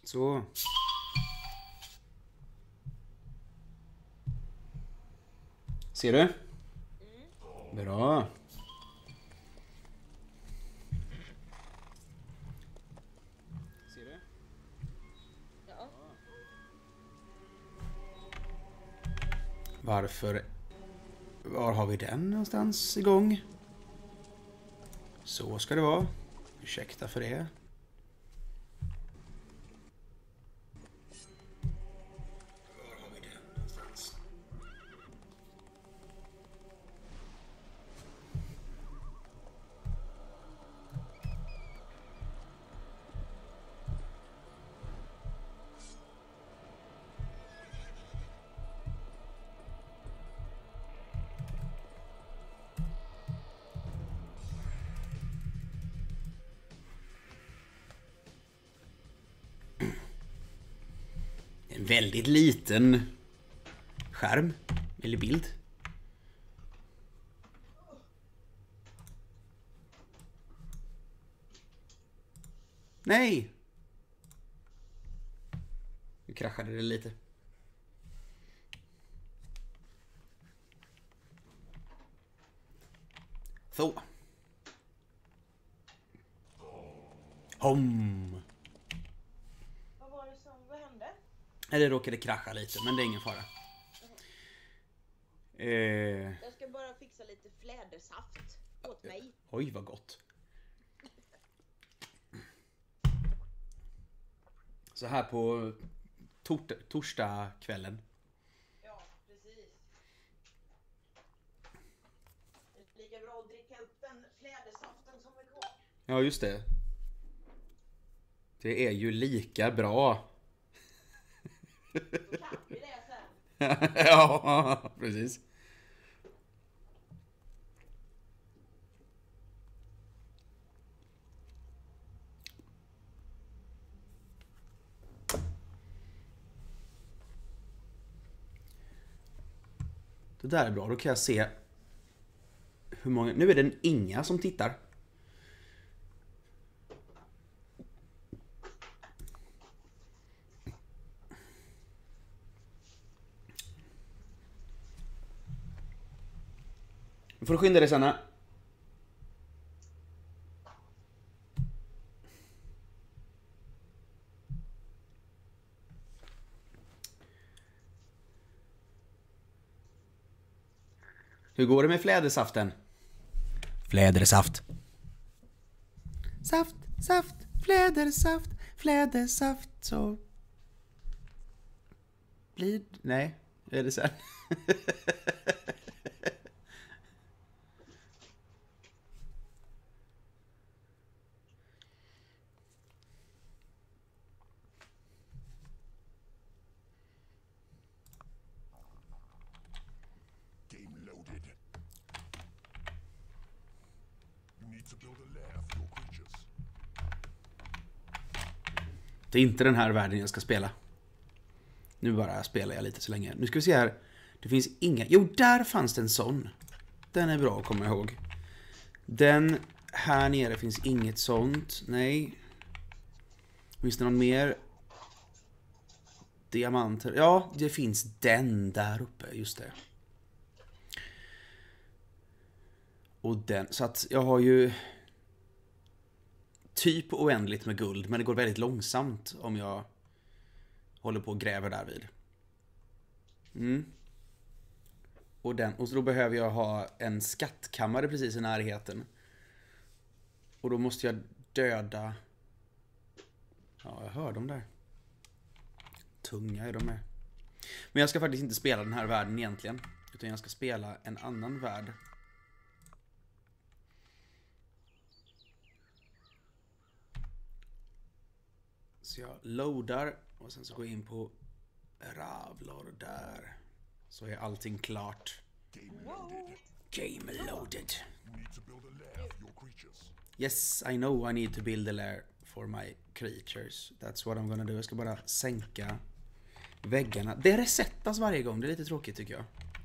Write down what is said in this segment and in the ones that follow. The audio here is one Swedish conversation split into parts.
Så. Ser du? Bra. Ser du? Ja. Varför? Var har vi den någonstans igång? Så ska det vara. Ursäkta för det. Var har vi den någonstans? En väldigt liten skärm eller bild. Nej! Nu kraschade det lite. Så. Hom. Vad var det som hände? Eller råkade krascha lite, men det är ingen fara. Jag ska bara fixa lite flädersaft åt mig. Oj, vad gott. Så här på torsdag kvällen. Ja, precis. Det är lika bra att dricka upp den flädersaften som är kvar. Ja, just det. Det är ju lika bra. Då kan vi det sen. Ja, precis. Det där är bra, då kan jag se hur många... Nu är det inga som tittar. Nu får du skynda dig, Sanna. Hur går det med flädersaften? Flädersaft. Saft, saft, flädersaft, flädersaft, så... Blir... Nej, är det sen? Game loaded. You need to build a lair for your creatures. Det är inte den här världen jag ska spela. Nu bara spelar jag lite så länge. Nu ska vi se här. Det finns inga... Jo, där fanns det en sån. Den är bra att komma ihåg. Den här nere finns inget sånt. Nej. Finns det någon mer? Diamanter. Ja, det finns den där uppe. Just det. Och den. Så att jag har ju... typ oändligt med guld. Men det går väldigt långsamt om jag håller på och gräver där vid. Och så då behöver jag ha en skattkammare precis i närheten. Och då måste jag döda... Ja, jag hör dem där. Tunga är de med. Men jag ska faktiskt inte spela den här världen egentligen. Utan jag ska spela en annan värld. Så jag loadar och sen så går jag in på Ravlor där. Så är allting klart. Game loaded. Game loaded. You need to build a lair for your creatures. Yes, I know I need to build a lair for my creatures. That's what I'm gonna do. Jag ska bara sänka väggarna. Det resettas varje gång. Det är lite tråkigt tycker jag.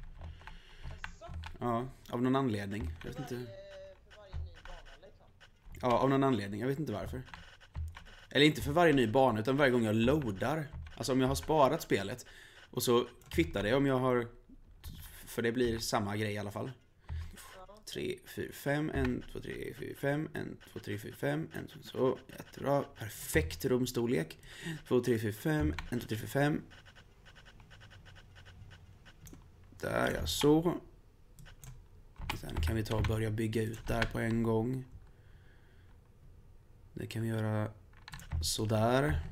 Ja, av någon anledning. Jag vet inte. För varje ny bana liksom. Ja, av någon anledning. Jag vet inte varför. Eller inte för varje ny bana, utan varje gång jag loadar. Alltså om jag har sparat spelet. Och så kvittar det om jag har... För det blir samma grej i alla fall. 3, 4, 5, 1, 2, 3, 4, 5, 1, 2, 3, 4, 5, 1, 2, så, jättebra, perfekt rumstorlek. 2, 3, 4, 5, 1, 2, 3, 4, 5. Där, ja, så. Sen kan vi ta och börja bygga ut där på en gång. Det kan vi göra så där.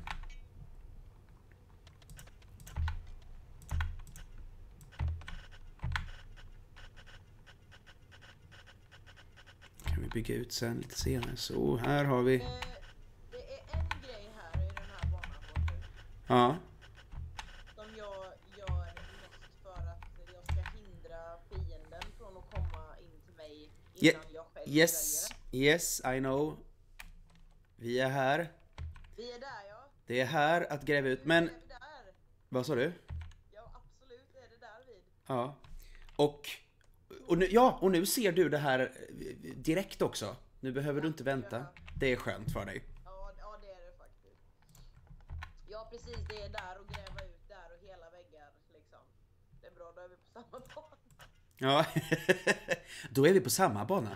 Kan vi bygga ut sen lite senare. Så, här har vi. Det är en grej här i den här banan på nu. Ja. Som jag gör mest för att jag ska hindra fienden från att komma in till mig innan jag själv Yes, väljer. yes, I know. Vi är här. Vi är där, ja. Det är här att gräva ut. Men, Är vi där? vad sa du? Ja, absolut är det där vid. Ja. Och nu, ja, och nu ser du det här direkt också. Nu behöver du inte vänta. Det är skönt för dig. Ja, det är det faktiskt. Ja, precis. Det är där och gräva ut där och hela väggar liksom. Det är bra, då är vi på samma bana. Ja, då är vi på samma bana.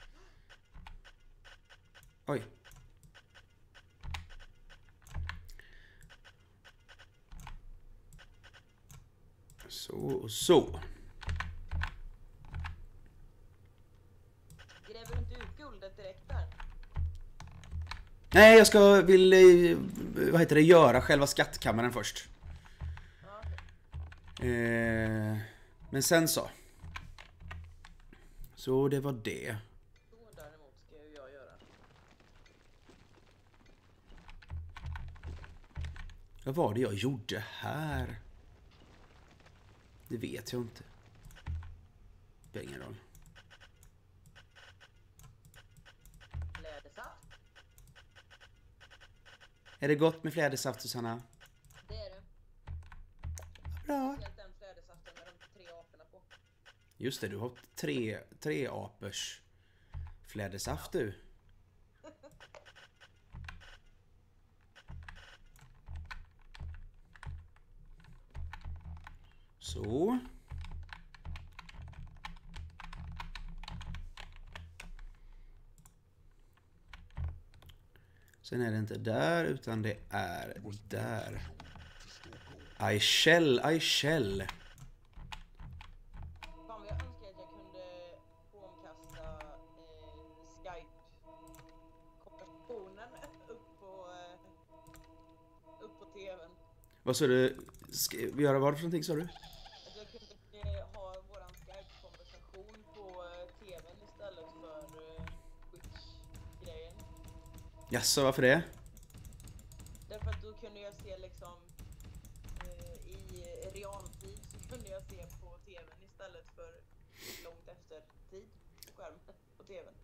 Oj. Så och så. Gräver du inte ut guldet direkt där? Nej, jag vill vad heter det, göra själva skattkammaren först. Ja, okej. Men sen så. Så det var det. Så däremot ska ju jag göra. Vad var det jag gjorde här? Det vet jag inte. Det spelar ingen roll. Lädersaft. Är det gott med flädersaft, Susanna? Det är det. Bra. Helt den flädersaften med de 3 aporna på. Just det, du har tre apers flädersaft du. Så. Sen är det inte där, utan det är där. I shall. Fan vad jag önskar att jag kunde omkasta Skype-konversationen upp på tvn. Vad sa du? Göra vad för någonting, sa du? Att jag kunde ha våran Skype-konversation på tvn istället för Twitch-grejen. Jaså, varför det? Därför att då kunde jag se liksom i realtid så kunde jag se på tvn istället för långt efter tid på skärmen på tvn.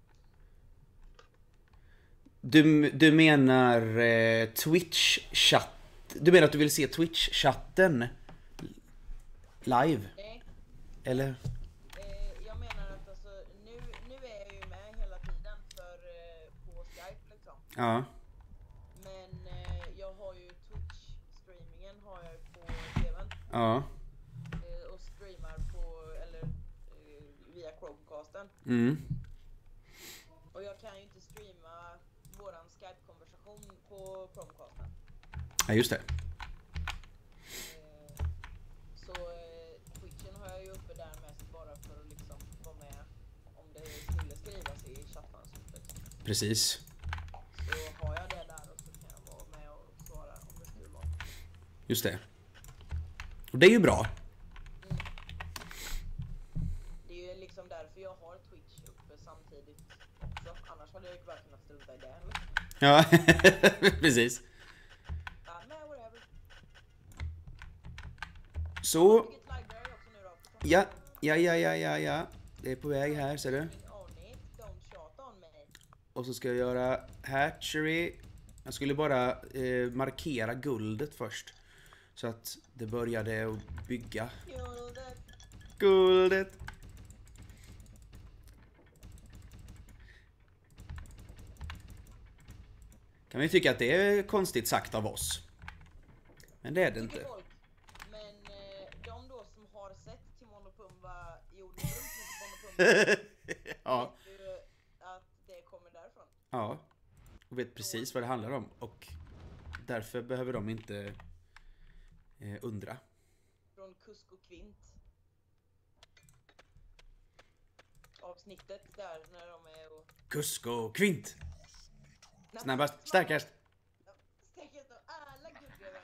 Du menar Twitch-chatt? Du menar att du vill se Twitch-chatten live? Nej, Eller? jag menar att alltså, nu är jag ju med hela tiden på Skype liksom. Ja. Men jag har ju Twitch-streamingen har jag ju på tvn. Ja. Och streamar på, eller via Chromecasten. Mm. Och jag kan ju inte streama våran Skype-konversation på Chromecasten. Ja, just det. Så Twitchen har jag ju uppe där mest bara för att liksom vara med om det skulle skrivas i chattfönstret. Precis. Så har jag det där och så kan jag vara med och svara om det skulle vara. Just det. Och det är ju bra. Det är ju liksom därför jag har Twitch uppe samtidigt också. Annars hade jag ju bara kunnat strunta i det. Ja, precis. Ja, men whatever. Så, Vilket library också nu då? ja. Det är på väg här, ser du. On it, don't shot on me. Och så ska jag göra hatchery. Jag skulle bara markera guldet först. Så att det började att bygga. Guldet. Kan vi tycka att det är konstigt sagt av oss. Men det är det Tycker inte. folk. Men de då som har sett Timon och Pumba jorden runt Timon och Pumba Ja. vet ju att det kommer därifrån. Ja. Och vet precis vad det handlar om. Och därför behöver de inte undra. Från Kusk och Kvint. Avsnittet där när de är och... Kusko Kvint! Nej, Snabbast, starkast! Starkast av alla guldgrävare.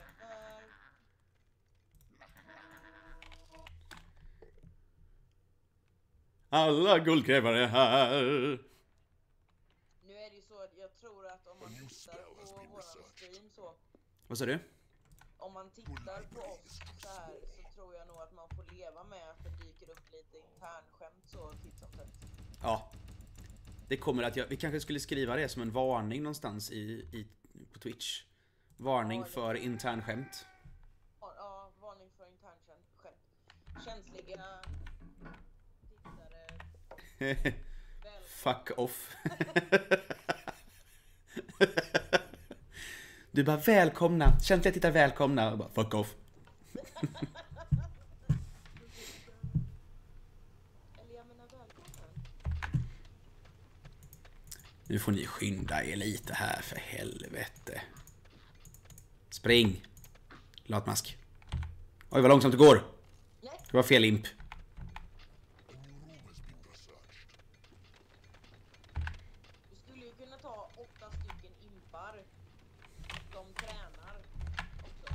Alla guldgrävare här! Nu är det ju så att jag tror att om man tittar på våran stream så... Vad sa du? Om man tittar på oss så här så tror jag nog att man får leva med att det dyker upp lite internskämt så titt som tätt. Ja. Det kommer att vi kanske skulle skriva det som en varning någonstans på Twitch. Varning för internskämt. Ja, varning för internskämt. Känsliga tittare. Fuck off. Du bara välkomna. Känsliga tittare välkomna. Och bara, fuck off. Eller jag menar välkommen. Nu får ni skynda er lite här för helvete. Spring. Latmask. Oj vad långsamt det går. Nej. Det var fel imp. Du skulle ju kunna ta 8 stycken impar. De tränar också.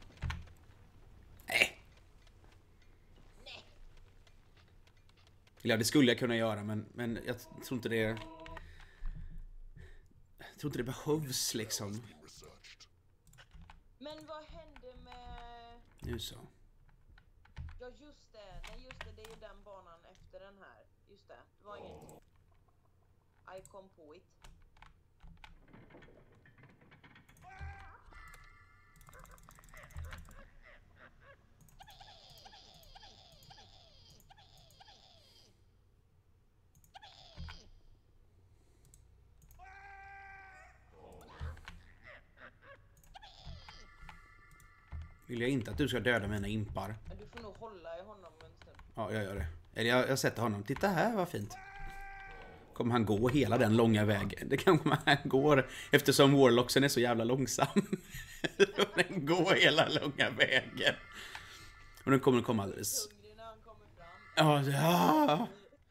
Nej. Nej. Ja, det skulle jag kunna göra men jag tror inte det. Jag tror inte det behövs liksom. Men vad hände med... Nu så. Ja just det, nej just det, det är ju den banan efter den här. Just det, det var inget... I kom på it. Vill jag inte att du ska döda mina impar. Men du får nog hålla i honom en stund. Ja, jag gör det. Eller jag sätter honom. Titta här, vad fint. Kommer han gå hela den långa vägen? Det kanske han går eftersom Warlocksen är så jävla långsam. Den går hela långa vägen. Och den kommer komma alldeles... Hungrig när han kommer fram. Ja.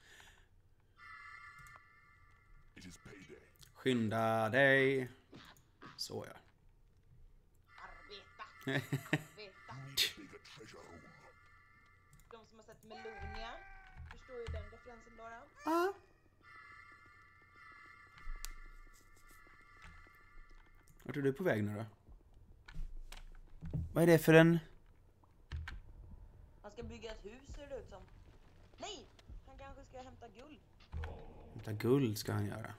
It is payday. Skynda dig. Så ja. Arbeta! You Arbeta! need a bigger treasure room. De som har sett Melonia förstår ju den referensen bara. Ah. Vart är du på väg nu då? Vad är det för en... Han ska bygga ett hus ser det ut som. Nej! Han kanske ska hämta guld. Hämta guld ska han göra.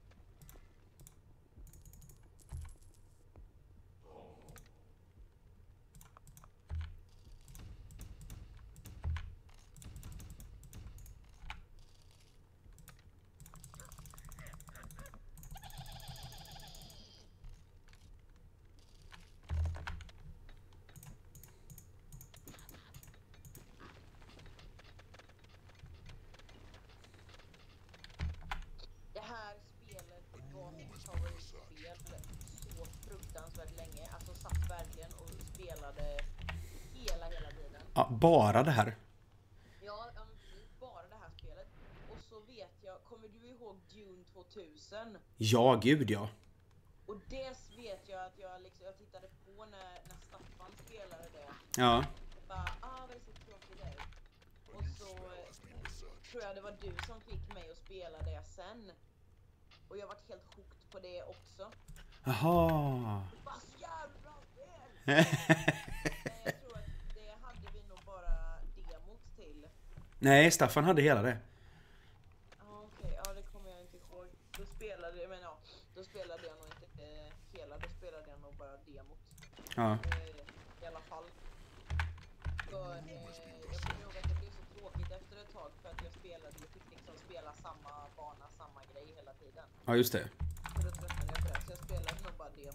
Det här spelet var mitt favoritspel så fruktansvärt länge. Alltså satt verkligen och spelade hela tiden. Ja, bara det här. Ja, precis. Bara det här spelet. Och så vet jag, kommer du ihåg Dune 2000? Ja, gud ja. Och det vet jag att jag tittade på när Staffan spelade det. Ja. Bara, vad det ser tråkigt ut. Och så tror jag det var du som fick mig att spela det sen. Och jag var helt hooked på det också. Jaha. Vad så jävla bra spel! Men jag tror att det hade vi nog bara demot till. Nej, Staffan hade hela det. Ja, okej. Ja, det kommer jag inte ihåg. Då spelade jag, då spelade jag nog inte hela. Då spelade jag nog bara demot. Ja. I alla fall. För jag kommer ihåg att det blev så tråkigt efter ett tag för att jag fick liksom spela samma bana, samma grej hela tiden. Ja, just det. Så då tröttnade jag på det. Så jag spelade nog bara demot.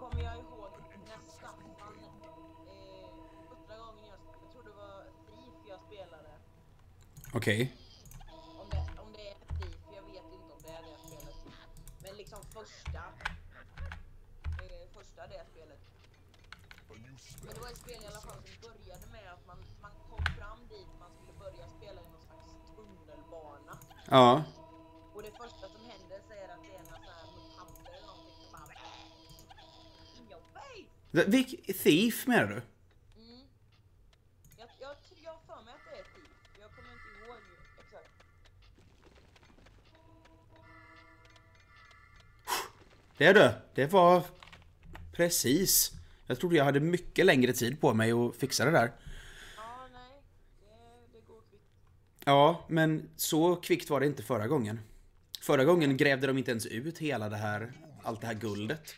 kommer jag ihåg när Staffan, första gången jag tror det var Thief jag spelade. Okej. Om det är Thief, jag vet inte om det är det spelet. Men liksom första det spelet. Men det var ett spel i alla fall som började med att man kom fram dit, man skulle börja spela i någon slags tunnelbana. Ja. Och det första som händer så är att det är någon sån här mutanter eller någonting som bara in your face! Thief menar du? Mm. Jag har för mig att det är Thief. Jag kommer inte ihåg exakt. Det är det. Det var precis. Jag trodde jag hade mycket längre tid på mig att fixa det där. Ja, nej. Det går kvickt. Ja, men så kvickt var det inte förra gången. Förra gången grävde de inte ens ut hela det här, allt det här guldet.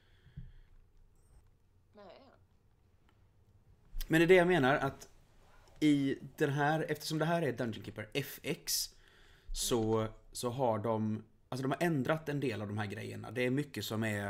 Nej. Men det är det jag menar, att i den här, eftersom det här är Dungeon Keeper FX, så har de, alltså de har ändrat en del av de här grejerna. Det är mycket som är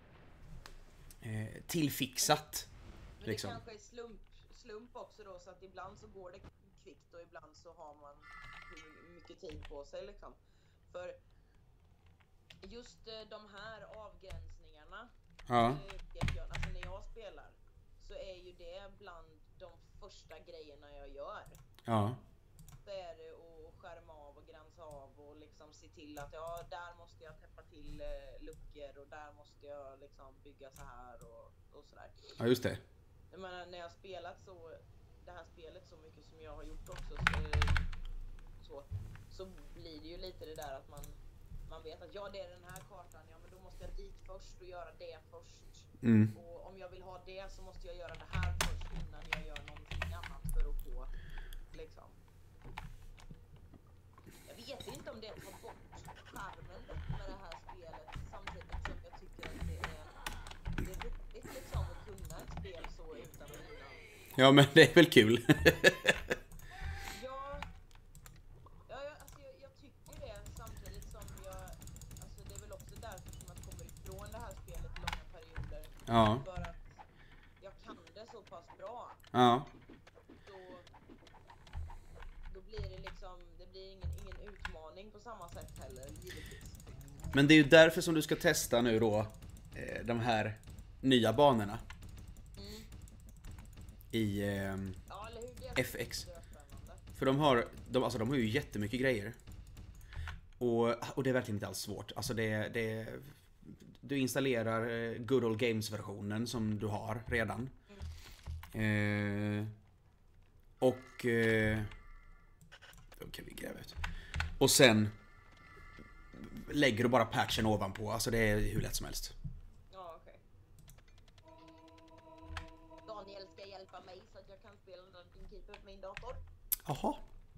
tillfixat. Men Liksom. det kanske är slump också då, så att ibland så går det kvickt och ibland så har man mycket tid på sig liksom. För just de här avgränsningarna, Ja. alltså när jag spelar, så är ju det bland de första grejerna jag gör. Ja. Så är det att skärma av och gränsa av och liksom se till att ja, där måste jag täppa till luckor och där måste jag liksom bygga så här och sådär. Ja, just det. Jag menar, när jag har spelat det här spelet så mycket som jag har gjort också, så blir det ju lite det där att man vet att ja, det är den här kartan, ja men då måste jag dit först och göra det först. Mm. Och om jag vill ha det så måste jag göra det här först innan jag gör någonting annat för att få liksom. Jag vet inte om det tar bort charmen med det här spelet, samtidigt som jag tycker att det är roligt liksom att kunna ett spel så utan och innan. Ja, men det är väl kul. Alltså jag tycker det, samtidigt som alltså det är väl också därför som man kommer ifrån det här spelet i långa perioder. Ja. För att jag kan det så pass bra. Ja. Då blir det liksom, det blir ingen utmaning på samma sätt heller, givetvis. Men det är ju därför som du ska testa nu då de här nya banorna i Ja, eller hur? Det är FX. spännande. För de har ju jättemycket grejer. Och det är verkligen inte alls svårt. Alltså du installerar Good Old Games-versionen som du har redan. Då kan vi gräva ut. Och sen lägger du bara patchen ovanpå. Alltså det är hur lätt som helst. Ja, okej. Daniel ska hjälpa mig så att jag kan spela Dungeon Keeper på min dator. Jaha.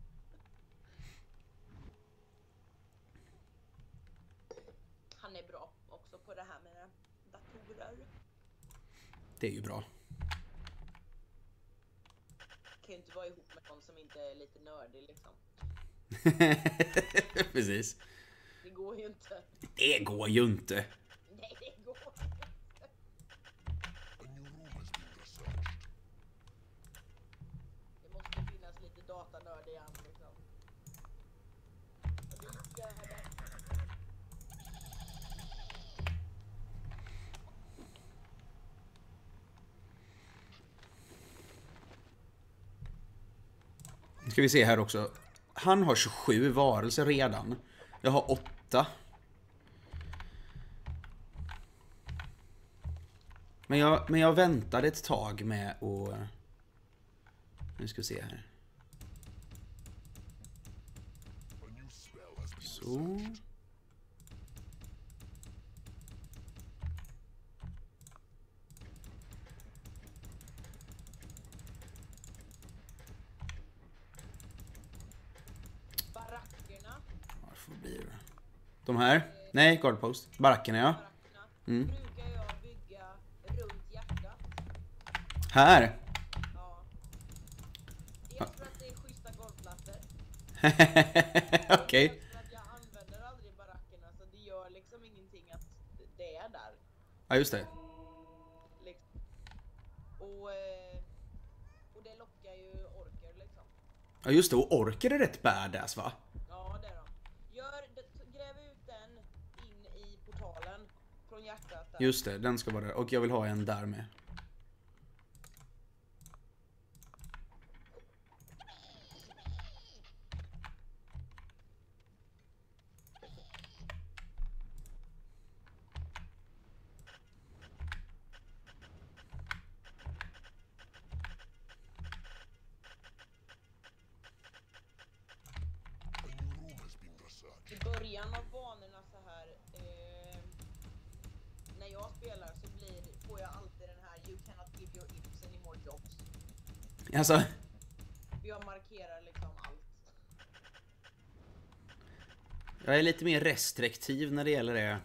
Han är bra också på det här med datorer. Det är ju bra. Kan ju inte vara ihop med någon som inte är lite nördig liksom. Precis. Det går ju inte. Det går ju inte. Nej, det går inte. A new room has been researched. Det måste finnas lite datanörd i han liksom. Och det gör det. Nu ska vi se här också. Han har 27 varelser redan. Jag har 8. Men jag väntade ett tag med att... Nu ska vi se här. A new spell has been Så. Barackerna. Varför blir det? De här? Nej, guardpost. Barackerna, ja. Barackerna brukar jag bygga runt hjärtat. Här. Ja. Dels för att det är schyssta golvplattor. Okej. Dels för att jag använder aldrig barackerna, så det gör liksom ingenting att det är där. Ja, just det. Och det lockar ju orker liksom. Ja just det, och orker är rätt badass va? Ja, det är de. Gräv ut den in i portalen från hjärtat där. Just det, den ska vara där. Och jag vill ha en där med. A new room has been researched. I början av banorna så här, när jag spelar så får jag alltid den här "You cannot give your imps any more jobs". Alltså, Jag markerar liksom allt. jag är lite mer restriktiv när det gäller det.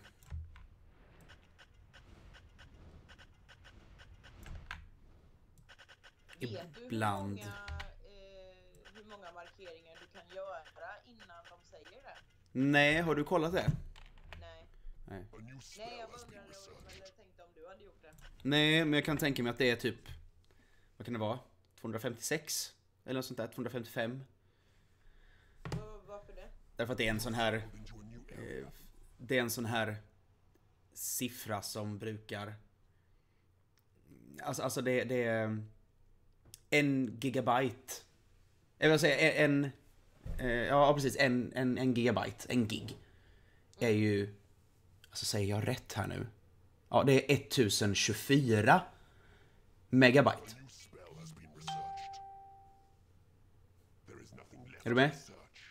Vet du Ibland. hur många markeringar du kan göra innan de säger det? Nej, har du kollat det? Nej. Nej. A new Nej, spell jag has bara been undrade researched. eller tänkte om du hade gjort det. Nej, men jag kan tänka mig att det är typ... Vad kan det vara? 256? Eller något sånt där, 255? Varför det? Därför att det är en sån här... Into a new area. Det är en sån här siffra som brukar... Alltså det är... 1 gigabyte. Jag vill säga ja precis, en gigabyte, en gig. Är ju... Alltså säger jag rätt här nu? Ja, det är 1024 megabyte. A new spell has been researched. There is nothing left Är du med? to research.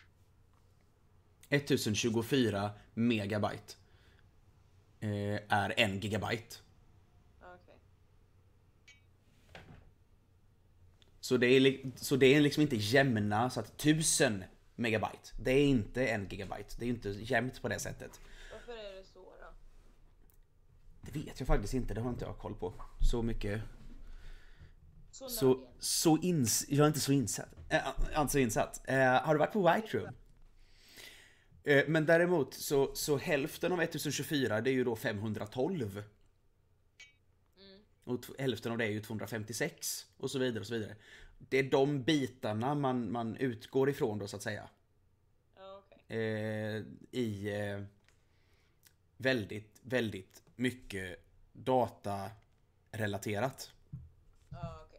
1024 megabyte är 1 gigabyte. Okej. Så det är liksom inte jämna, så att 1000 megabyte, det är inte 1 gigabyte. Det är ju inte jämnt på det sättet. Varför är det så då? Det vet jag faktiskt inte, det har inte jag koll på. Så mycket. Så Jag är inte så insatt. Har du varit på White Room? Men däremot så hälften av 1024 det är ju då 512. Och hälften av det är ju 256 och så vidare och så vidare. Det är de bitarna man utgår ifrån då så att säga. Ja, okej. I väldigt, väldigt mycket datarelaterat. Ja, okej.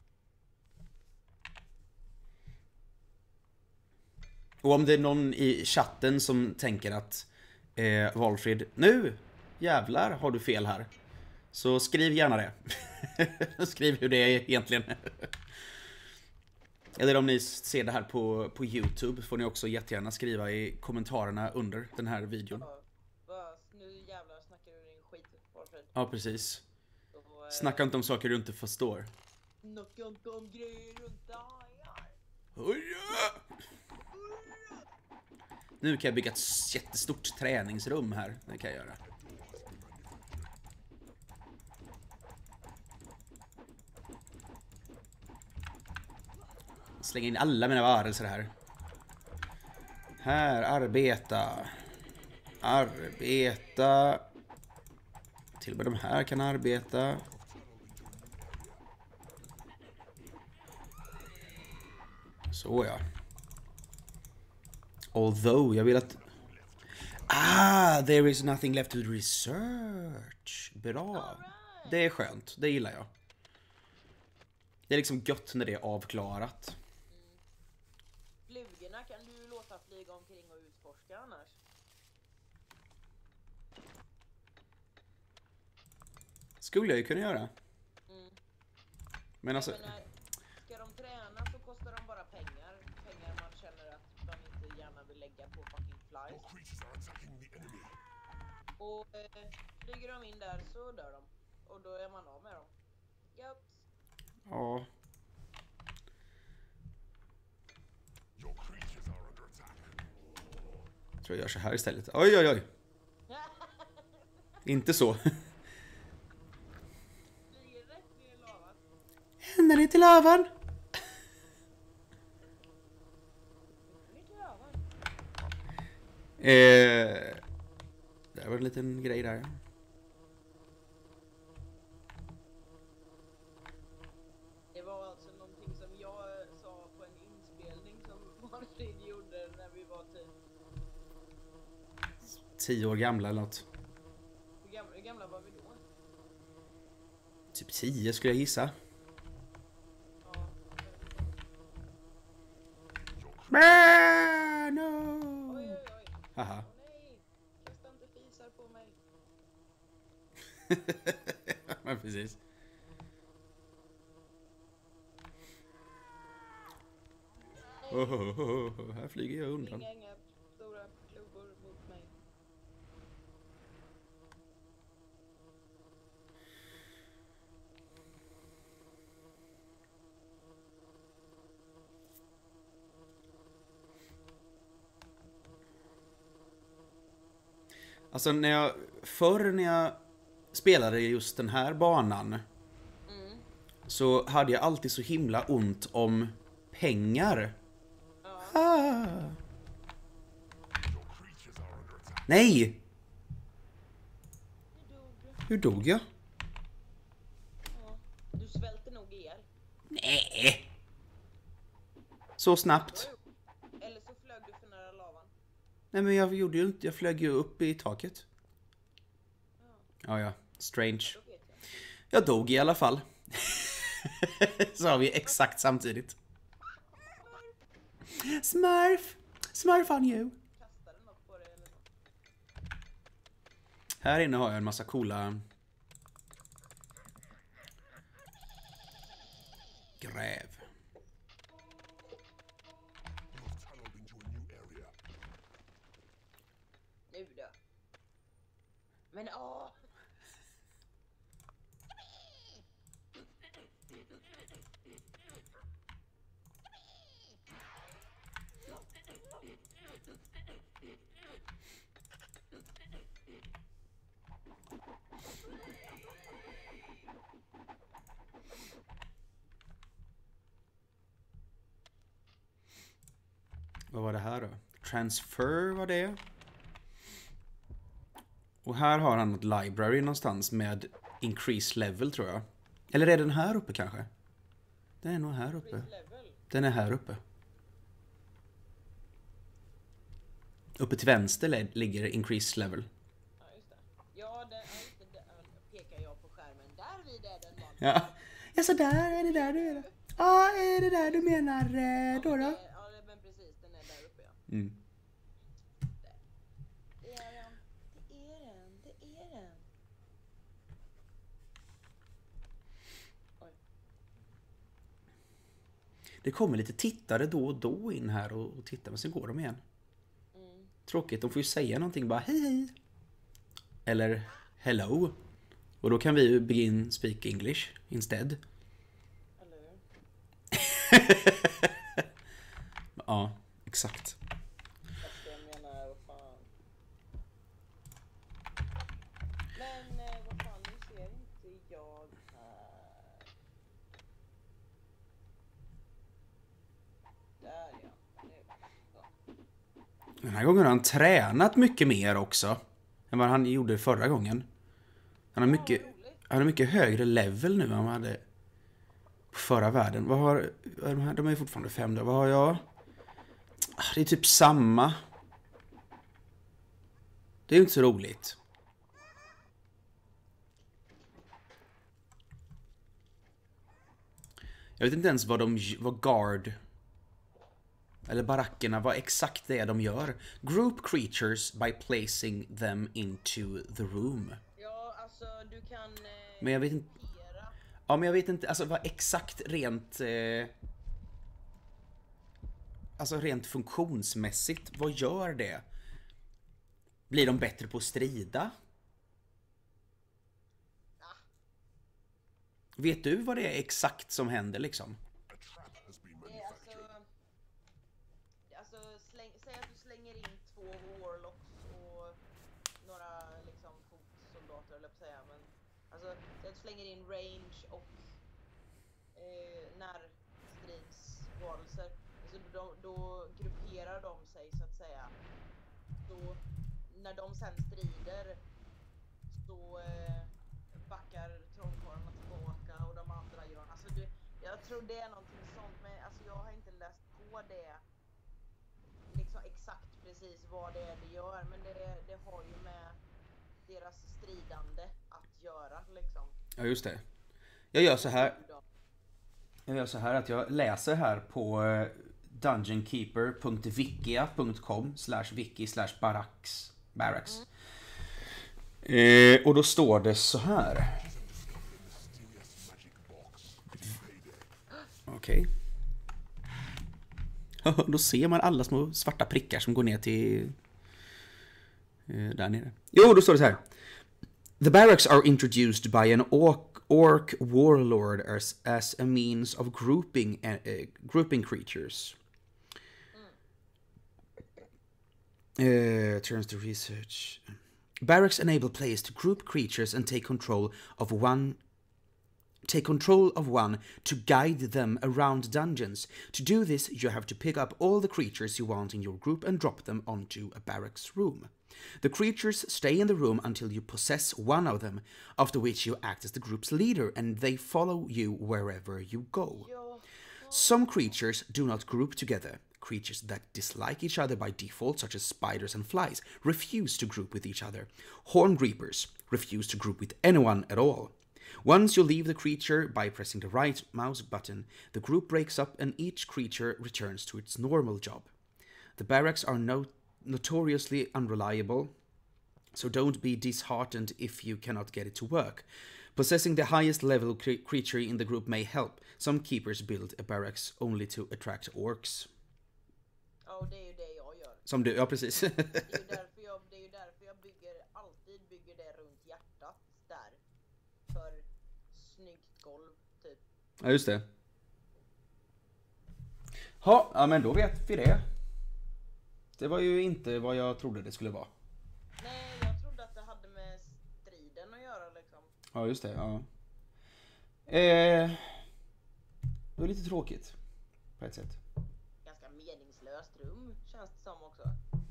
Och om det är någon i chatten som tänker att Valfrid, nu jävlar har du fel här. Så skriv gärna det. Skriv hur det är egentligen. Eller om ni ser det här på YouTube får ni också jättegärna skriva i kommentarerna under den här videon. Nu jävlar snackar du din skit, Valfrid. Ja, precis. Så, Snacka inte om saker du inte förstår. Snacka inte om grejer du inte hajar. Hurra! Nu kan jag bygga ett jättestort träningsrum här. Det kan jag göra. Slänga in alla mina varelser här. Här, arbeta. Arbeta. Till och med de här kan arbeta. Så ja. Although, jag vill att... there is nothing left to research. Bra. Det är skönt, det gillar jag. Det är liksom gött när det är avklarat. Flugorna kan du låta flyga omkring och utforska annars. Skulle jag ju kunna göra. Men alltså... Jag menar, ska de träna så kostar de bara pengar. Pengar man känner att man inte gärna vill lägga på fucking flies. Your creatures are attacking the enemy. Och flyger de in där så dör de. Och då är man av med dem. Japp. Ja. Your creatures are under attack. Jag tror jag gör så här istället. Oj, oj, oj. Inte så. Flyger rätt ner i lavan. Hända ner till lavan. Ner till lavan. Det var en liten grej där. 10 år gamla eller något. Hur gamla var vi då? Typ 10 skulle jag gissa. Ja. No! Oj, oj, oj. Haha. Åh nej! Kasta inte fisar på mig. Men precis. Här flyger jag undan. Inga stora klubbor mot mig. Alltså förr när jag spelade just den här banan så hade jag alltid så himla ont om pengar. Ah. Nej! Hur dog jag? Ja. Du svälter nog ihjäl. Nej! Så snabbt. Eller så flög du för nära lavan. Nej men jag gjorde ju inte, jag flög ju upp i taket. Ja, strange. Då vet jag. Jag dog i alla fall. Sa vi exakt samtidigt. Smurf! Smurf on you! Kastade något på dig eller något? Här inne har jag en massa coola... Gräv. You've tunneled into a new area. Nu då. Men åh! Vad var det här då? Transfer var det. Och här har han ett library någonstans med increase level tror jag. Eller är den här uppe kanske? Den är nog här uppe. Level. Den är här uppe. Uppe till vänster ligger increase level. Ja, just det. Ja, just det. Där pekar jag på skärmen. Där vid är den man. Ja. Ja, så där är det där du menar. Ja, är det där du menar då? Ja, men precis. Den är där uppe, ja. Mm. Det är den. Det är den. Det är den. Oj. Det kommer lite tittare då och då in här och tittar, men sen går de igen. Tråkigt, de får ju säga någonting bara hej hej. Eller hello. Och då kan vi ju begin speak English instead. Eller hur? Ja, exakt. Fast jag menar, vad fan. Men vad fan, nu ser inte jag här. Där ja. Nu. Ja. Den här gången har han tränat mycket mer också än vad han gjorde förra gången. Han har mycket högre level nu än vad han hade på förra världen. Vad har de här? De är fortfarande 5 då. Vad har jag? Det är typ samma. Det är ju inte så roligt. Jag vet inte ens vad guard eller barackerna, vad exakt det är de gör. Group creatures by placing them into the room. Ja, alltså du kan... Men jag vet inte... Ja, men jag vet inte alltså vad exakt rent... alltså rent funktionsmässigt, vad gör det? Blir de bättre på att strida? Vet du vad det är exakt som händer liksom? A trap has been Det är manufactured. säg att du slänger in 2 warlocks och några liksom fotsoldater, eller på att säga, men alltså säg att du slänger in range och närstridsvarelser, alltså då grupperar de sig så att säga. Så när de sen strider så backar trollkarlarna tillbaka och de andra gör, alltså jag tror det är någonting sånt, men alltså jag har inte läst på det liksom exakt precis vad det är det gör, men det har ju deras stridande att göra liksom. Ja, just det. Jag gör så här att jag läser här på dungeonkeeper.wikia.com/wiki/barracks. Och då står det så här. Okej. Då ser man alla små svarta prickar som går ner till där nere. Jo, då står det så här. The barracks are introduced by an orc warlord as a means of grouping creatures. Turns to research. Barracks enable players to group creatures and take control of one to guide them around dungeons. To do this, you have to pick up all the creatures you want in your group and drop them onto a barracks room. The creatures stay in the room until you possess one of them, after which you act as the group's leader and they follow you wherever you go. Some creatures do not group together. Creatures that dislike each other by default, such as spiders and flies, refuse to group with each other. Horn Reapers refuse to group with anyone at all. Once you leave the creature by pressing the right mouse button, the group breaks up and each creature returns to its normal job. The barracks are notoriously unreliable, so don't be disheartened if you cannot get it to work. Possessing the highest level creature in the group may help. Some keepers build a barracks only to attract orcs. Ja, det är ju det jag gör. Som du, ja precis. Det är ju därför jag alltid bygger det runt hjärtat där. För snyggt golv, typ. Ja, just det. Ja, men då vet vi det. Det var ju inte vad jag trodde det skulle vara. Nej, jag trodde att det hade med striden att göra liksom. Ja, just det, ja. Det var lite tråkigt. På ett sätt. Ganska meningslöst rum, känns det som också.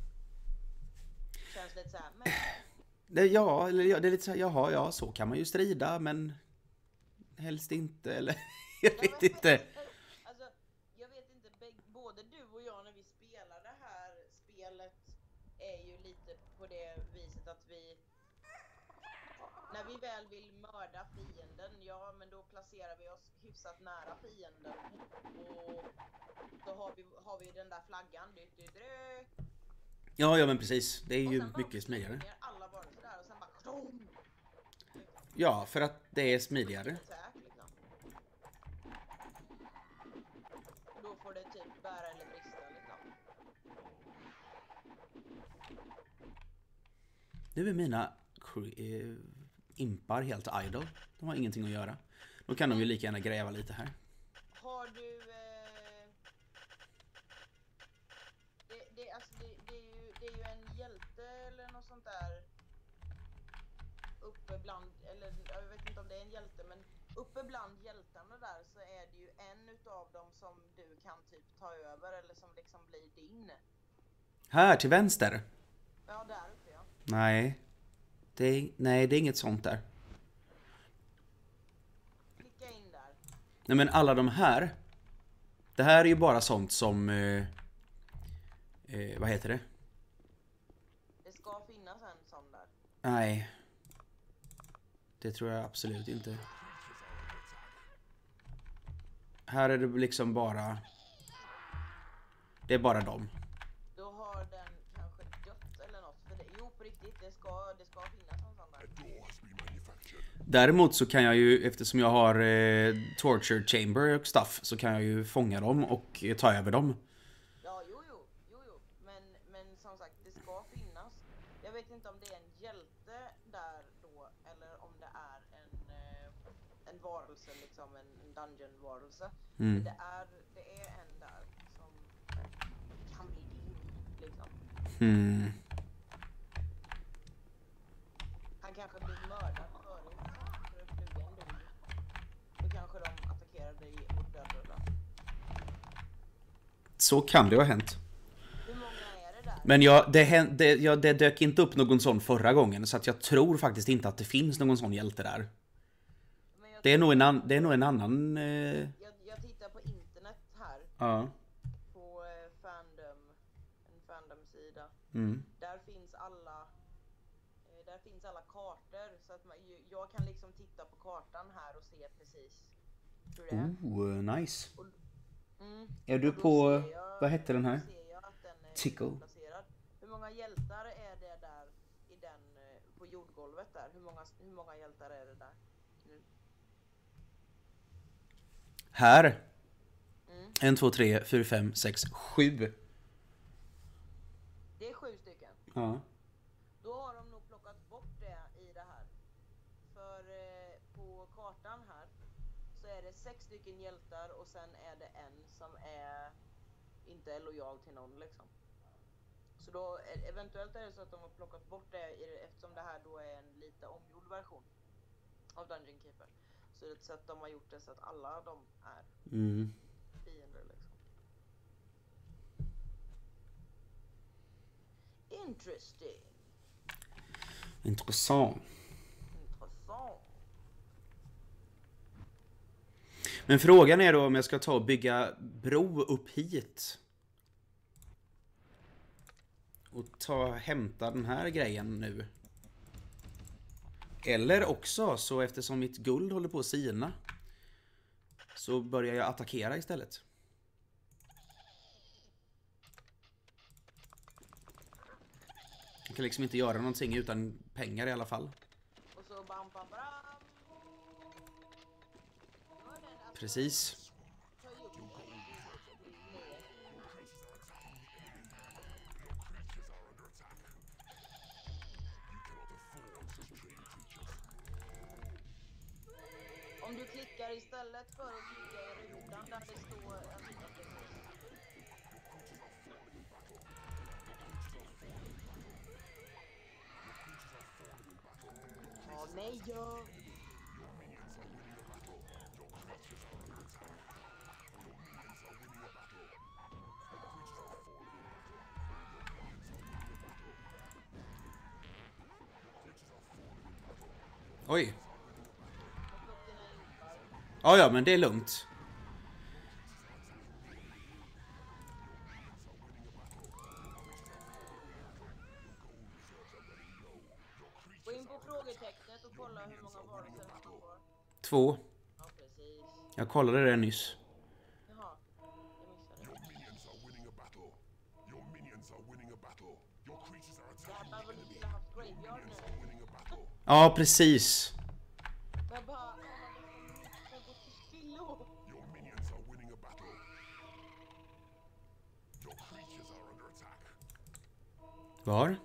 Känns lite såhär, men... Det är lite så här, jaha, ja, så kan man ju strida, men helst inte, eller jag vet inte. Alltså, jag vet inte, både du och jag när vi spelar det här spelet är ju lite på det viset att vi, när vi väl vill mörda fienden, ja men då placerar vi oss hyfsat nära fienden och då har vi den där flaggan, Ja, men precis. Det är ju mycket smidigare. Alla bara sådär och sen bara... Ja, för att det är smidigare. Då får det typ bära eller brista liksom. Nu är mina impar helt idle. De har ingenting att göra. Då kan de ju lika gärna gräva lite här. Har du... Det är ju en hjälte eller något sånt där uppe bland, eller jag vet inte om det är en hjälte, men uppe bland hjältarna där så är det ju en utav dem som du kan typ ta över eller som liksom blir din. Här till vänster? Ja, där uppe, ja. Nej, det är inget sånt där. Klicka in där. Nej, men alla de här. Det här är ju bara sånt som vad heter det? Det ska finnas en sån där. Nej. Det tror jag absolut inte. Här är det liksom bara... Det är bara dem. Då har den kanske dött eller något. För det, jo, på riktigt, det ska finnas en sån där. Däremot så kan jag ju, eftersom jag har torture chamber och stuff, så kan jag ju fånga dem och ta över dem. Ja, jo. Men som sagt, det ska finnas. Jag vet inte om det är en hjälte där då, eller om det är en varelse, liksom en dungeon-varelse. Mm. Det är en där som kan bli din, liksom. Han kanske blir mördad förut för att fluga en dum. Då kanske de attackerar dig och dödar dig. Så kan det ha hänt. Hur många är det där? Men det dök inte upp någon sån förra gången, så att jag tror faktiskt inte att det finns någon sån hjälte där. Det är nog en annan... Jag tittar på internet här. Ja. På en fandom-sida. Mm. Där finns alla där finns alla kartor. Så att jag kan liksom titta på kartan här och se precis hur det är. Nice. Mm. Är du Och då på, ser jag- vad hette den här? då ser jag att den är Tickle. placerad. Hur många hjältar är det där i den på jordgolvet där? Hur många hjältar är det där nu? Här. 1, 2, 3, 4, 5, 6, 7. Det är 7 stycken. Ja. Då har de nog plockat bort det i det här. För på kartan här så är det 6 stycken hjältar och sen är det en som inte är lojal till någon liksom. Så då eventuellt är det så att de har plockat bort det eftersom det här då är en lite omgjord version av Dungeon Keeper. Så det är ett sätt de har gjort det så att alla de är fiender liksom. Interesting. Intressant. Intressant. Men frågan är då om jag ska ta och bygga bro upp hit. Och hämta den här grejen nu. Eller också, så eftersom mitt guld håller på att sina, så börjar jag attackera istället. Jag kan liksom inte göra någonting utan pengar i alla fall. Och så bam bam bam. Precis. Om du klickar istället för att klicka i rutan där det står nej ja. Oj. Ja, men det är lugnt. Gå in på frågetecknet och kolla hur många varelser han har kvar. 2. Ja, precis. Jag kollade det nyss. Jaha, jag missade. Jävlar vad du skulle haft graveyard nu. Ja, precis. Jag bara, har gått till spillo. Var?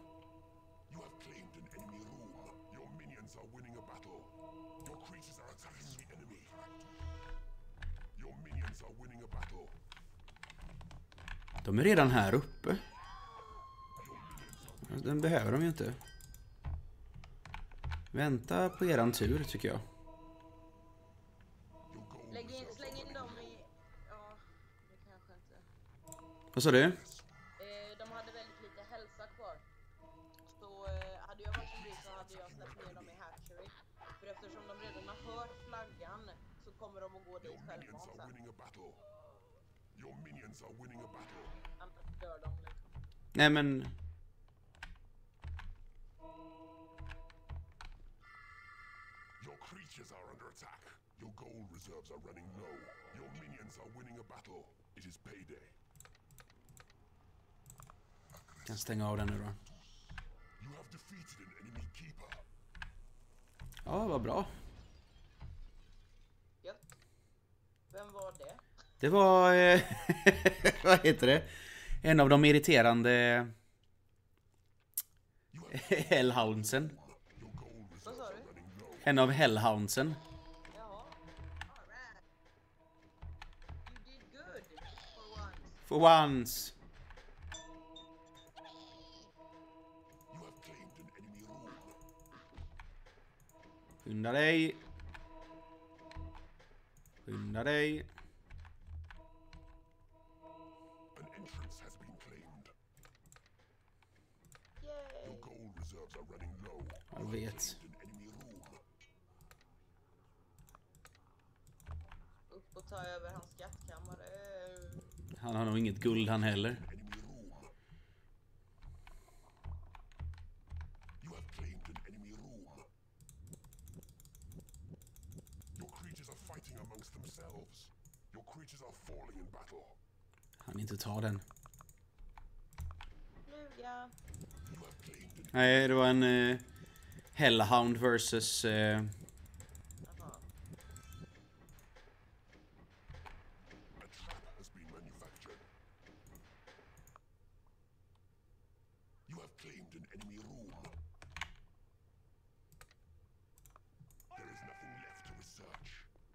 De är redan här uppe. Den behöver de ju inte. Vänta på eran tur, tycker jag. Släng in dem i... Ja, det kanske inte... Vad sa du? De hade väldigt lite hälsa kvar. Så hade jag varit som du så hade jag släppt ner dem i hatchery. För eftersom de redan har hört flaggan så kommer de att gå dit självmant sen. Annars dör de liksom. Nej, men... Your creatures are under attack. Your gold reserves are running low. Your minions are winning a battle. It is payday. Jag kan stänga av den nu då. You have defeated an enemy keeper. Ja, vad bra. Gött. Vem var det? Det var... vad heter det? En av de irriterande... Hellhoundsen. Vad sa du? En av Hellhoundsen. Jaha. Alright. You did good for once. For once. You have claimed an enemy room. Skynda dig. Skynda dig. An entrance has been claimed. Yay. Your gold reserves are running low. Jag vet. An enemy room. Upp och ta över hans skattkammare. Han har nog inget guld han heller. Enemy room. You have claimed an enemy room. Your creatures are fighting amongst themselves. Your creatures are falling in battle. Han inte ta den. Fluga. You have claimed an Nej, det var en Hellhound versus... Jaha. A trap has been manufactured. You have claimed an enemy room. There is nothing left to research.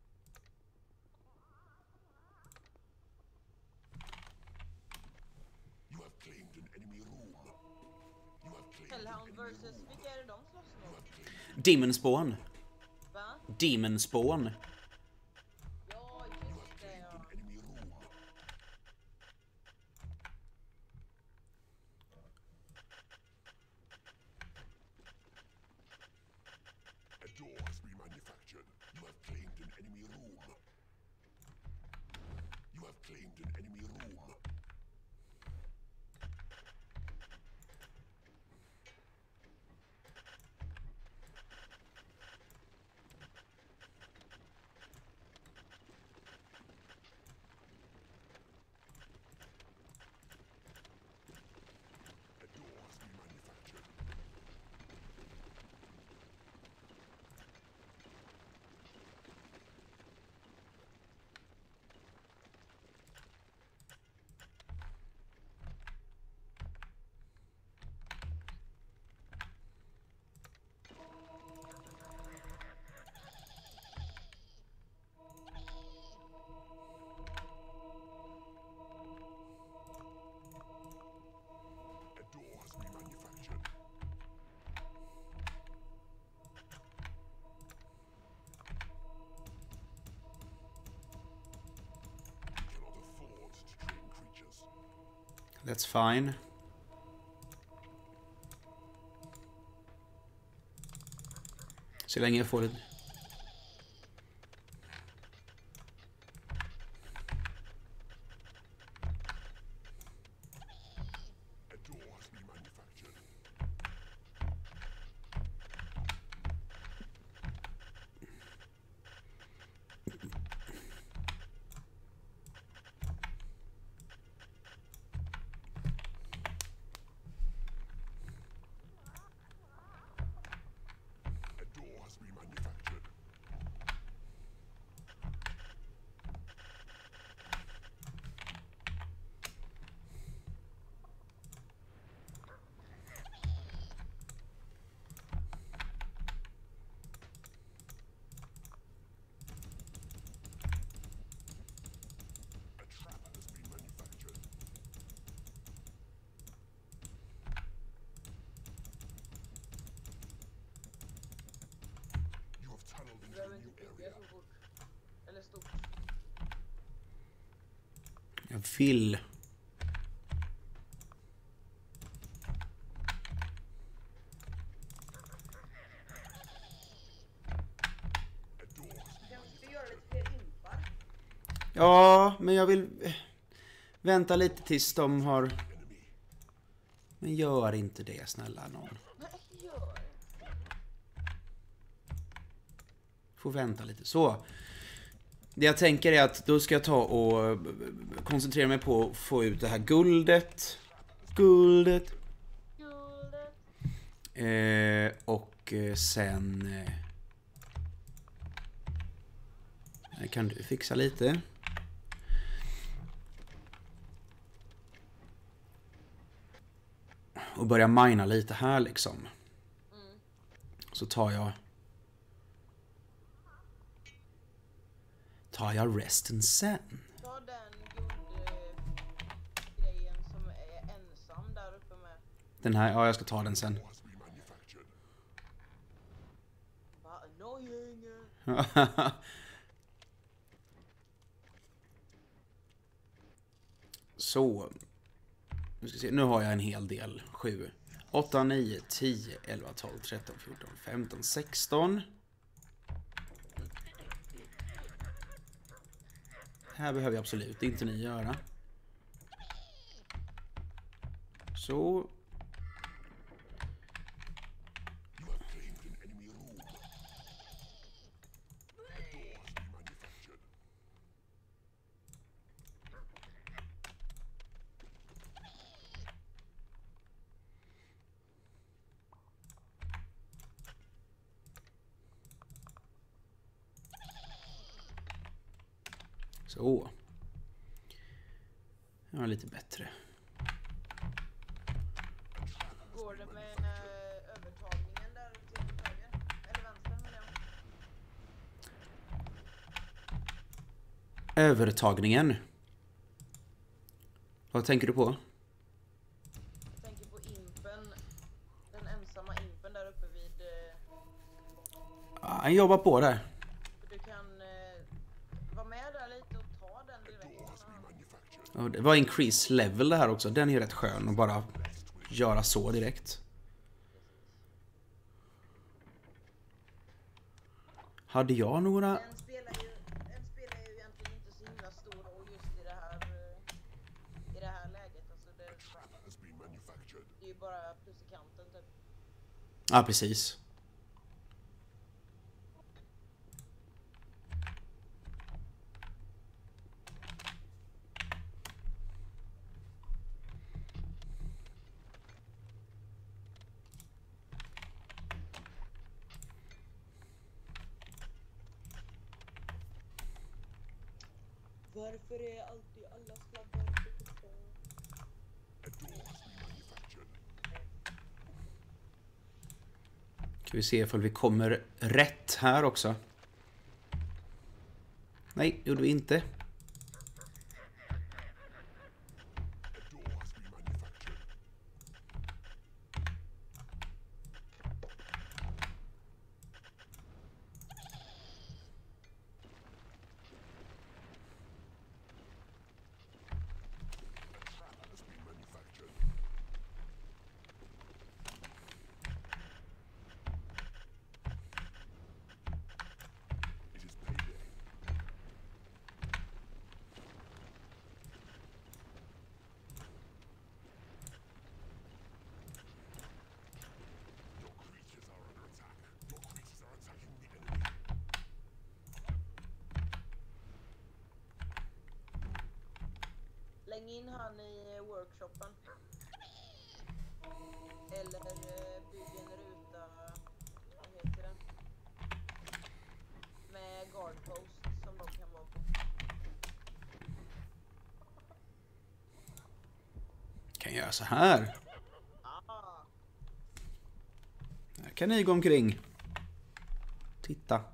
You have claimed an enemy room. You have claimed Hellhound an enemy versus, room. vilka är det de slåss You mot? have claimed Demon Spawn. Va? Demon Spawn. Ja, just det ja. an enemy room. A door has been manufactured. You have claimed an enemy room. You have claimed an enemy room. A door has been manufactured. A door has been manufactured. We cannot afford to train creatures. That's fine. Så länge jag får det. A door has been manufactured. A door has been manufactured. A trap has been manufactured. You have tunneled Du into a behöver new inte bygga area. så fort. Eller stort. Jag vill. A door has been Kanske göra lite fler impar. Ja, men jag vill vänta lite tills de har... enemy. Men gör inte det, snälla någon. Nej, gör inte. Får vänta lite. Så. Det jag tänker är att då ska jag ta och koncentrera mig på att få ut det här guldet. Guldet. Guldet. Och sen... kan du fixa lite? Och börja mina lite här liksom. Så tar jag resten sen. Ta den guldgrejen som är ensam där uppe med. Den här, ja jag ska ta den sen. Door has been manufactured. Vad annoying. Så. Nu ska vi se, nu har jag en hel del. 7, 8, 9, 10, 11, 12, 13, 14, 15, 16. Här behöver jag absolut inte ni göra. Så. Så. Ja, lite bättre. Går det med övertagningen där till höger? Eller vänster menar jag. Övertagningen. Vad tänker du på? Jag tänker på impen. Den ensamma impen där uppe vid... Ja, han jobbar på där. Du kan vara med där lite och ta den direkt. Ja, det var increase level det här också. Den är ju rätt skön att bara göra så direkt. Hade jag några... Den spelar ju egentligen inte så himla stor roll just i det här läget. Alltså det är ju bara plus i kanten typ. Ja, precis. Varför är alltid alla sladdar på? Ska vi se ifall vi kommer rätt här också. Nej, gjorde vi inte. Släng in han i workshopen. Eller bygg en ruta, vad heter det? Med guard post som de kan vara på. Kan göra så här. Här kan ni gå omkring. Titta.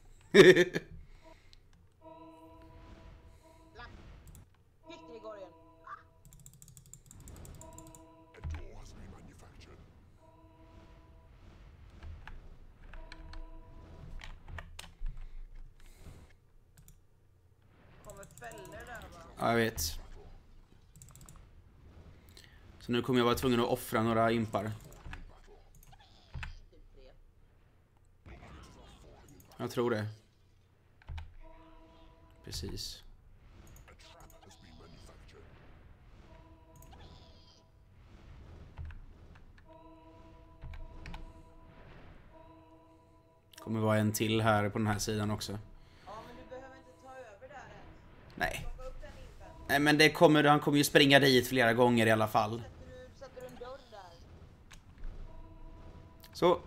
Ja, jag vet. Så nu kommer jag vara tvungen att offra några impar. Jag tror det. Precis. Kommer vara en till här på den här sidan också. Ja, men du behöver inte ta över där än. Nej. Plocka upp den impen. Nej, men det kommer, han kommer ju springa dit flera gånger i alla fall. Sätter du en dörr där? Så.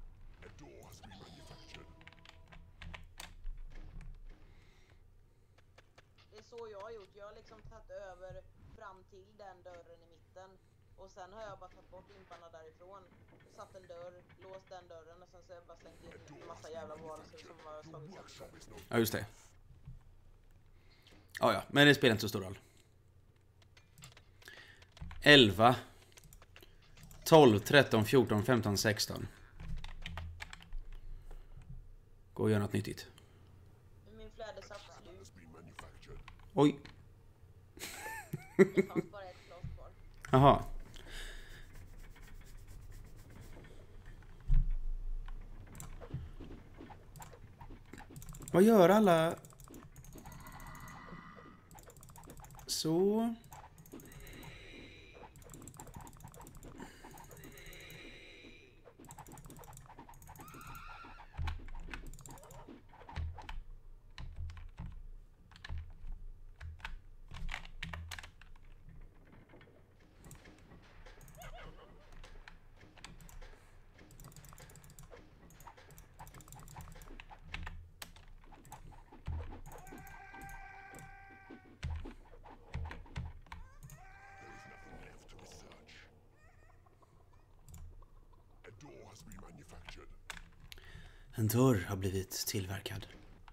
Det är så jag har gjort. Jag har liksom tagit över fram till den dörren i mitten. Och sen har jag bara tagit bort imparna därifrån. Satt en dörr, låst den dörren och sen så har jag bara slängt in en massa jävla varelser som har slagit sönder. Ja, just det. Ja, men det spelar inte så stor roll. 11 12, 13, 14, 15, 16. Gå och göra något nyttigt. Min flädersats slut. Oj. Det fanns bara ett glas kvar. Jaha. Vad gör alla? Så. manufactured. En dörr har blivit tillverkad.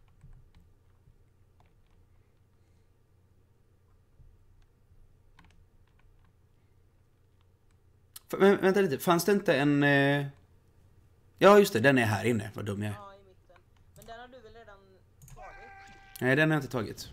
Men vänta lite, fanns det inte en... Ja just det, den är här inne, vad dum jag är. Ja, i mitten. Men den har du väl redan tagit? Nej, den har jag inte tagit.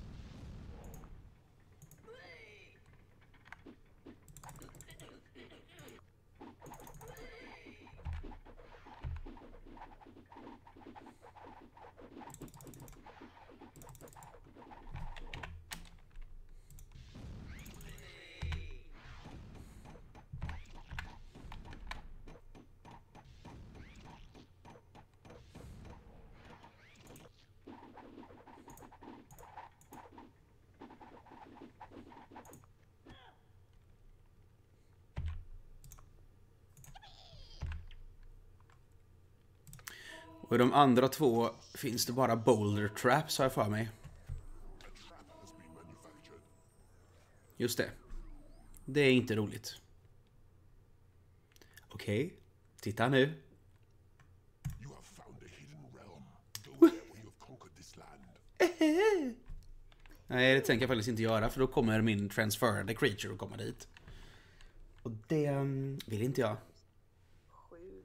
Och i de andra två finns det bara boulder traps, har jag för mig. Just det. Det är inte roligt. Okej. Titta nu. You have found a hidden realm. Go there when you have conquered this land. Nej, det tänker jag faktiskt inte göra, för då kommer min transferade creature att komma dit. Och det vill inte jag. 7.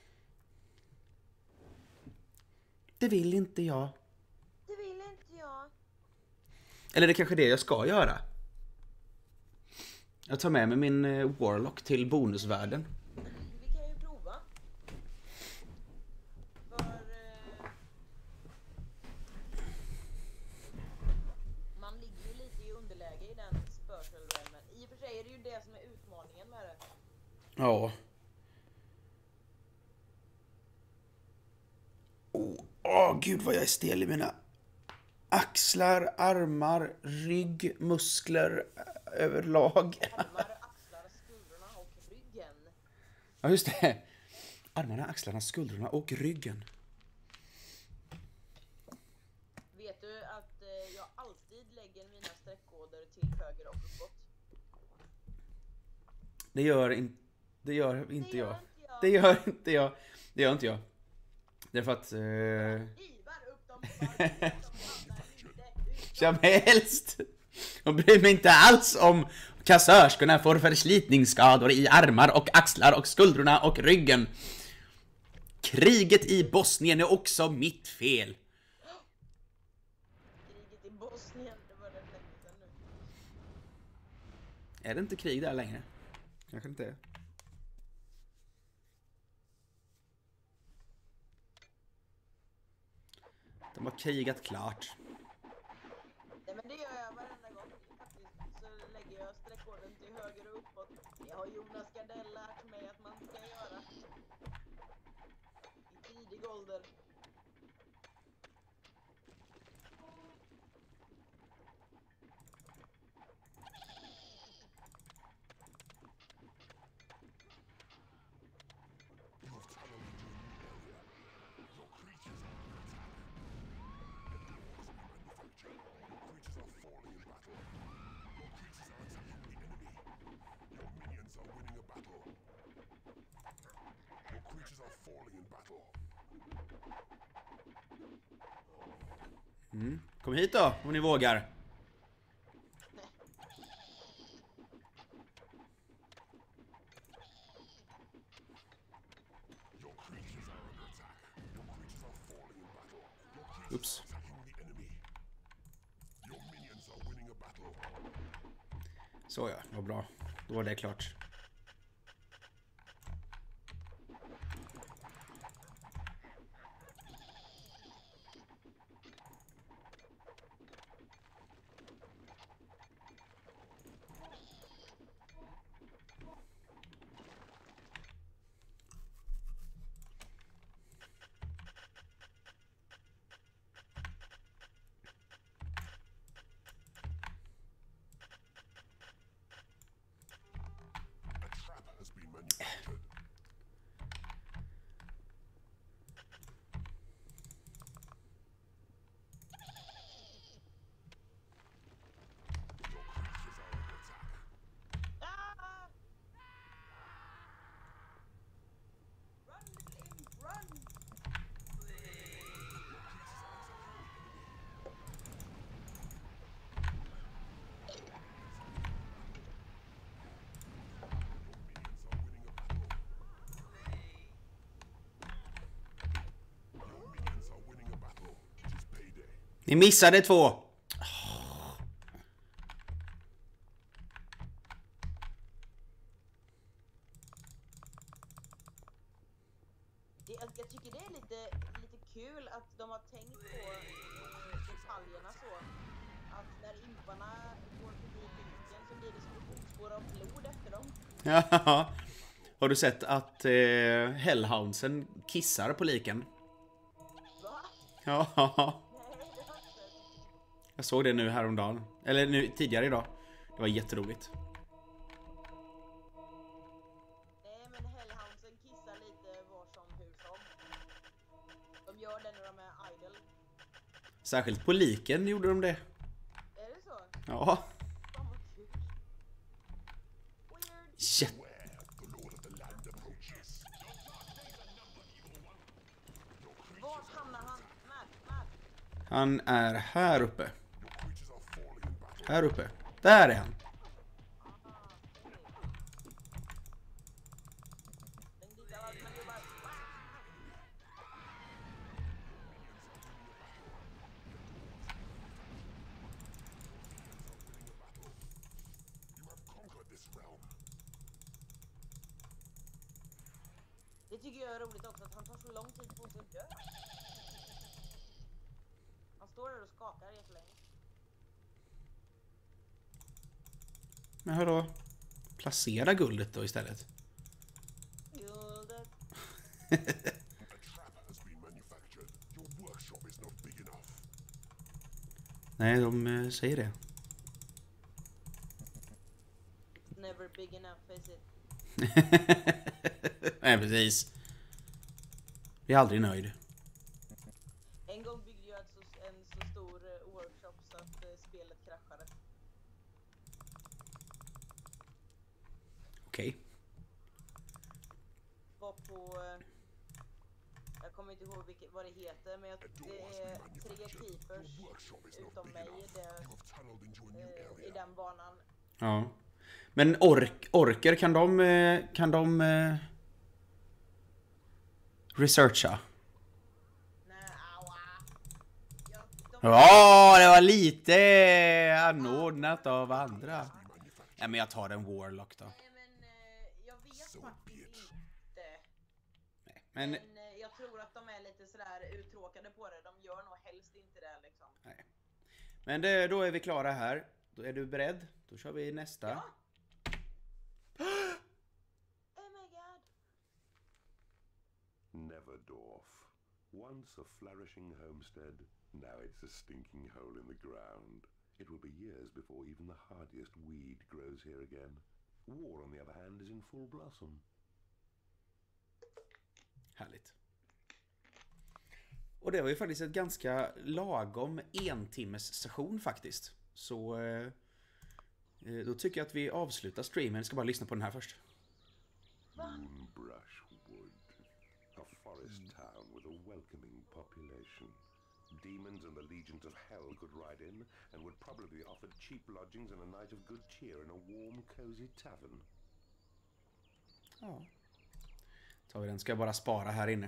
Det vill inte jag. Det vill inte jag. Eller det är kanske det jag ska göra. Jag tar med mig min Warlock till bonusvärlden. Vi kan ju prova. För... man ligger ju lite i underläge i den spiritual realmen. I och för sig är det ju det som är utmaningen med det. Ja. Gud vad jag är stel i mina axlar, armar, rygg, muskler överlag. Armar, axlar, skuldrorna och ryggen. Ja, just det. Armarna, axlarna, skuldrorna och ryggen. Vet du att jag alltid lägger mina streckkoder till höger och uppåt? Det gör inte jag. Det gör inte jag. Det gör inte jag. Det gör inte jag. Därför att... Ivar upp dem så att de hamnar ute. Som helst. Jag bryr mig inte alls om kassörskorna får förslitningsskador i armar och axlar och skuldrorna och ryggen. Kriget i Bosnien är också mitt fel. Kriget i Bosnien, det var rätt länge sedan nu. Är det inte krig där längre? Kanske inte är. De har krigat klart. Nej men det gör jag varenda gång faktiskt, så lägger jag streckkoden till höger och uppåt. Det har Jonas Gardell lärt mig att man ska göra. I tidig ålder. You have tunneled into a new area. Your creatures are under attack. Manufactured. Your creatures are falling in battle. Your creatures are attacking the enemy. Your minions are winning a battle. Your creatures are falling in battle. Kom hit då, om ni vågar. Your creatures are under attack. Your creatures are falling in battle. Your creatures Oops. are attacking the enemy. Your minions are winning a battle. Så ja, vad bra. Då var det klart. Ni missade 2. Jag tycker det är lite kul att de har tänkt på detaljerna så. Att när imparna går förbi fisken så blir det som spår av blod efter dem. Ja. Har du sett att Hellhoundsen kissar på liken? Va? Ja. Nej, det har jag inte. Jag såg det nu häromdagen. Eller nu tidigare idag. Det var jätteroligt. Nej, men Hellhoundsen kissar lite var som hur som. De gör det när de är idle. Särskilt på liken gjorde de det. Är det så? Ja. Fan vad kul. Weird. Jätte... The Lord of the Land approaches. Vart hamnar han? Matt. Han är här uppe. Your creatures are falling in battle. Här uppe. Där är han. Den dit allt man jobbar. You have conquered this realm. Det tycker jag är roligt också att han tar så lång tid på sig att dö. Han står där och skakar jättelänge. Men hörå. Placera guldet då istället. Guldet. A trap has been manufactured. Your workshop is not big enough. Nej, de säger det. Never big enough, is it? Nej, precis. Vi är aldrig nöjd. En gång byggde jag en så stor workshop så att spelet kraschade. Okej. Var på... jag kommer inte ihåg vad det heter, men A door det has är been 3 manufactured. keepers Your workshop is not utom big mig enough. You have tunneled into a new i area. den banan. Ja. Men orker, kan de researcha? Nej, aua. Ja, det var lite anordnat av andra. Ja, men jag tar en Warlock då. Nej, men jag vet So faktiskt be it. inte. Men Men jag tror att de är lite sådär uttråkade på det. De gör nog helst inte det liksom. nej. Men det, då är vi klara här. Då är du beredd? Då kör vi nästa. Ja. Oh my god. Neverdorf. Once a flourishing homestead, now it's a stinking hole in the ground. It will be years before even the hardiest weed grows here again. War, on the other hand, is in full blossom. Härligt. Och det var ju faktiskt ett ganska lagom entimmes session faktiskt. Så då tycker jag att vi avslutar streamen. Jag ska bara lyssna på den här först. Moonbrush Wood. A forest town with a welcoming population. Demons and the legions of hell could ride in and would probably be offered cheap lodgings and a night of good cheer in a warm, cozy tavern. Ja. Tar vi den. Ska jag bara spara här inne.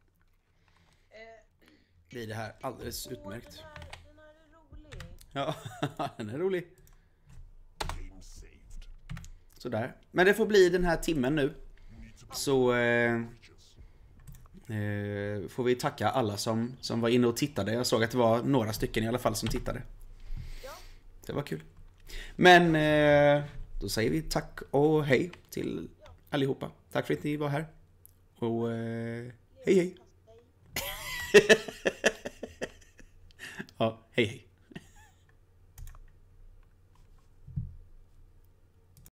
Blir det här alldeles utmärkt. Den här är rolig. Ja, den är rolig. Game saved. Sådär. Men det får bli den här timmen nu. Så får vi tacka alla som var inne och tittade. Jag såg att det var några stycken i alla fall som tittade. Ja. Det var kul. Men då säger vi tack och hej till allihopa. Tack för att ni var här. Och hej hej. Ja, hej hej.